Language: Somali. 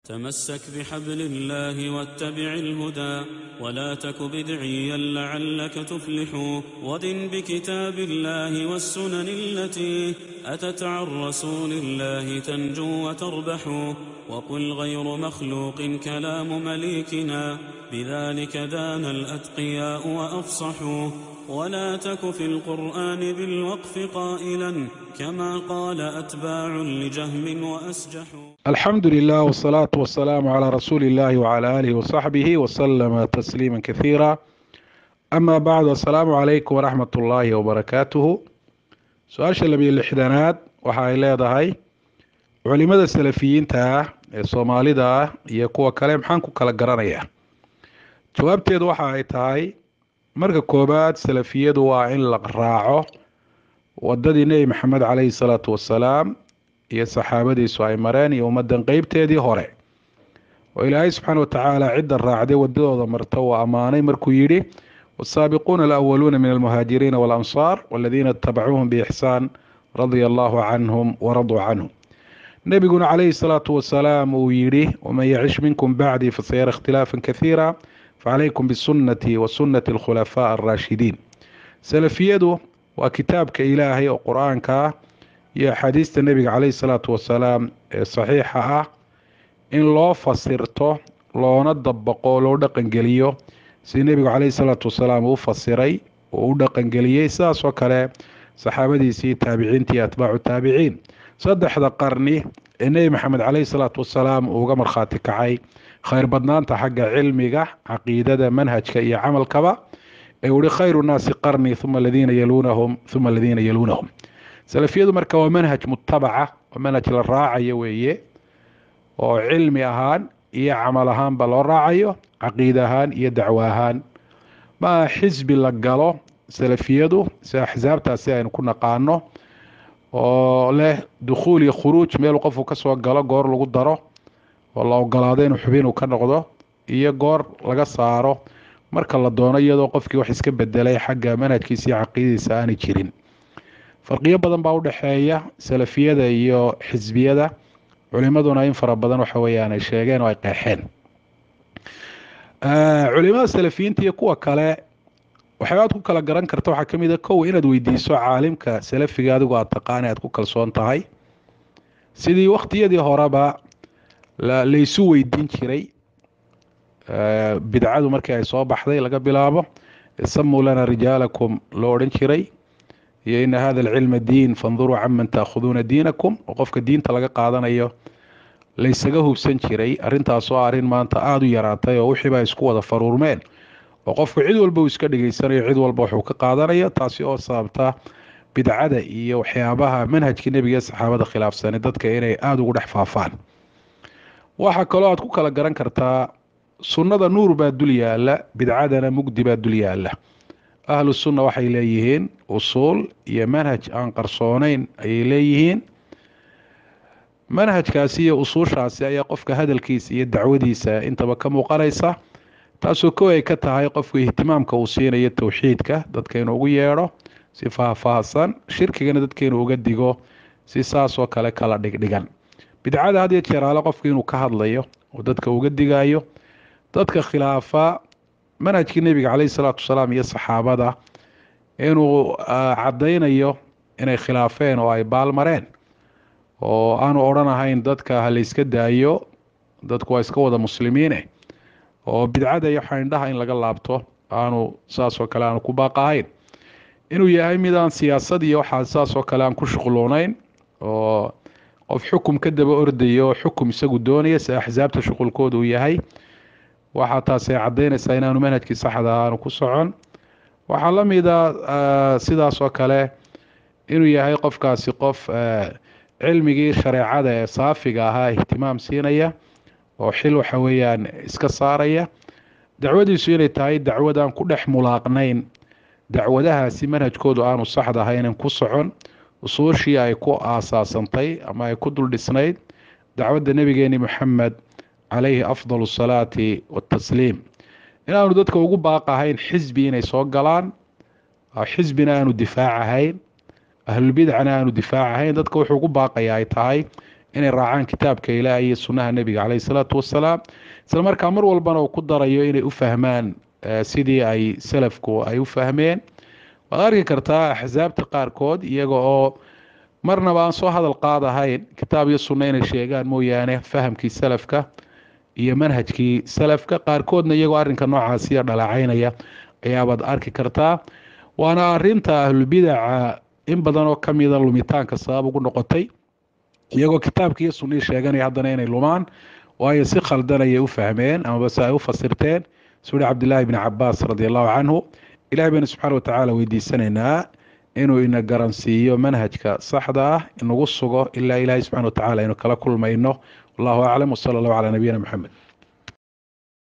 تمسك بحبل الله واتبع الهدى ولا تك بدعيا لعلك تفلح ودن بكتاب الله والسنن التي أتت عن رسول الله تنجو وتربح وقل غير مخلوق كلام مليكنا بذلك دان الأتقياء وأفصحوا ولا تك في القرآن بالوقف قائلا كما قال أتباع لجهم وأسجحوا. الحمد لله والصلاة والسلام على رسول الله وعلى آله وصحبه وسلم تسليما كثيرا. أما بعد، السلام عليكم ورحمة الله وبركاته. سؤال لبي اللحدانات waxay leedahay culimada salafiyiinta ah ee Soomaalida ah iyo kuwa kale maxaan ku kala garanayaa? Jawaabteedu waxa ay tahay marka koobaad salafiyadu waa in la raaco wadadii Nabi Maxamed calayhi salaatu wasalaam iyo saxaabadiisu ay mareen iyo ummadan qaybteedii hore oo Ilaahay subxaanahu wa ta'aala cidda raacday wadadooda marta waa amaanay markuu yiri والسابقون الأولون من المهاجرين والأنصار والذين اتبعوهم بإحسان رضي الله عنهم ورضوا عنه. نبينا عليه الصلاة والسلام ويري ومن يعيش منكم بعدي فسيرى اختلافا كثيرا فعليكم بسنتي وسنة الخلفاء الراشدين. سلفيته وكتابك إلهي وقرآنك يا حديث النبي عليه الصلاة والسلام صحيحة إن لو فسرته لو ندبقه لو دقنقليه سي النبي عليه الصلاة والسلام وفسري ودقنقليه ساس وكله صحابتي تابعينتي أتباع التابعين صدح ذا قرني النبي محمد عليه الصلاة والسلام وقمر خاتك عي خير بدنان تحق علمك عقيدة منهجك يا عمل كبا يقول خير الناس قرني ثم الذين يلونهم ثم الذين يلونهم. سلفية مركا ومنهج متبعة ومنهج للراعي ويه وعلمي أهان يا عمل أهان بالراعي عقيدة أهان يا دعوة أهان ما حزب لقاله سلفيته سأحزاب تاسيا إن كنا قانو وله دخول يخروج ميل وقفوا كسوا قلا قور لو قدره والله قلادين وحبين وكان نقضه إيه قور لقى صاره marka la doono iyadoo qofkii wax iska bedelay xagga manhajkiisa caqiidadiisa aan jirin. farqiyo badan baa u dhaxeeya salafiyada iyo xisbiyada, culimaduna in fara badan waxa weeyaan ay sheegeen oo ay qeexeen. culimada salafiyiinta iyo kuwa kale waxaad ku kala garan kartaa waxa kamid ah kow inaad weydiiso caalimka salafiga adigu aad taqaan aad ku kalsoon tahay, sidii waqtiyadii horeba la isu weydiin jiray bidcadu markii ay soo baxday laga bilaabo samu lana rijaalakum loo oran jiray iyo in hada ilm diin fanzuru amman taakhuduna diinakum oo qofka diinta laga qaadanayo la isaga hubsan jiray. arintaas oo arin maanta aad u yaraatay oo wixii baa isku wada faruurmeen oo qofku cid walba uu iska dhigeysanayo cid walba wuxuu ka qaadanayo, taasi oo sababta bidcada iyo waxyaabaha manhajka nabiga saxaabada khilaafsan dadka inay aad ugu dhex faafaan. waxa kale oo aad ku kala garan kartaa sunnada nuur baa dul yaala, bidcadana mugdi baa dul yaala. ahlu sunna waxay leeyihiin usul iyo manhaj aan qarsoonayn ayay leeyihiin. manhajkaasi iyo usuushaasi ayaa qofka hadalkiisa iyo dacwadiisa intaba ka muuqanaysa, taasoo koow ay ka tahay qofku ihtimaamka uu siinayo tawxiidka dadka inuu ugu yeedho si faahfaahsan, shirkigana dadka inuu uga digo si saasoo kale kala dhigdhigan. bidcada had iyo jeer ala qofku inuu ka hadlayo oo dadka uga digayo dadka khilaafa manhajkii nabiga calayhi salaatu wasalaam iyo saxaabada inuu cadaynayo inay khilaafeen oo ay baalmareen oo aanu odhanahayn dadka ha la iska daayo, dadku waa iska wada muslimiine oo bidcada iyo xayndaha in laga laabto aanu saasoo kale aanu ku baaqahayn, inuu yahay midaan siyaasad iyo waxaa saasoo kale aan ku shuquloonayn oo qof xukum ka daba ordayo xukum isagu doonaya si axsaabta shuqulkooda uu yahay. waxaa taasi cadaynaysaa inaanu manhajkii saxda aanu ku socon. waxaa la mid ah sidaas oo kale inuu yahay qofkaasi qof cilmigii shareecada ee saafiga ahaa ihtimaam siinaya oo xil waxa weeyaan iska saaraya, dacwadiisu inay tahay dacwadaan ku dhex mulaaqnayn dacwadahaasi manhajkoodu aanu saxda ahayn ku socon, usuushii ay ku aasaasantay ama ay ku dul dhisnayd dacwadda nabigeeni maxamed عليه أفضل الصلاة والتسليم. إنه ندتك وجوب باقهين حزبي إني صقلان أو حزبنا إنه دفاعهين أهل البدع أنا إنه دفاعهين ندتك وجوب باقي هاي inay raacaan kitaabka ilaahay iyo sunnaha nebiga caleyhi salaatu wasalaam, isla markaa mar walbana uu ku darayo inay u fahmaan sidii ay salafku ay u fahmeen. waad arki kartaa axsaabta qaarkood iyaga oo marnaba aan soo hadal qaadahayn kitaab iyo sunno inay sheegaan mooyaane fahamkii salafka iyo manhajkii salafka, qaarkoodna iyagoo arrinka noocaasiya dhaleecaynaya ayaabaad arki kartaa. waana arinta ahlulbidaca in badan oo kamida lumitaanka sabab ugu noqotay, iyagoo kitaabka iyo sunnii sheeganaya haddana inay lumaan, waayo si khaldan ayay u fahmeen amaba se ay u fasirteen. suri cabdillaahi bni cabaas radi allahu canhu, ilahay baynu subxaana watacaala weydiisanaynaa inuu ina garansiiyo manhajka saxda ah, inagu sugo ilaa ilaahay subxana watacaala aynu kala kulmayno. wallahu aclam, wasala allahu calaa nabiyina maxamed.